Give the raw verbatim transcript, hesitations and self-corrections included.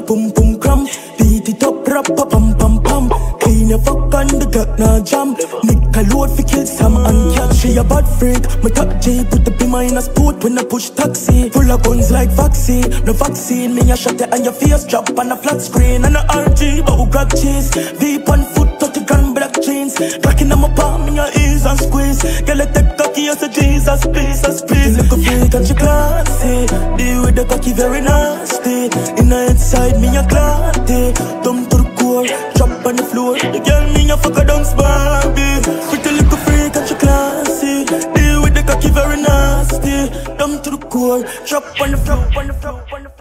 pum pum cram. Beat it up, rap, pam pam pam. Clean your fuck on the gut, nah jam. Nick a load fi kill some and catch. She a bad freak, my top J put the beamer in a sport when I push taxi. Full of guns like vaccine, no vaccine. Me a shot it on your face, drop on a flat screen. And a R G, but who grab cheese. Deep on foot, thirty grand black jeans. Cracking on my palm, in your ears and squeeze. Girl, I take cocky as a Jesus, please, as please. Look a freak and she classy. Deal with the cocky very nasty. In the inside, me a clarty. Dumb to the core, drop on the floor. The girl, me a fuck a dance Barbie. Pretty little freak and she classy. Deal with the cocky very nasty. Dumb to the core, drop on the floor, on the floor, on the floor.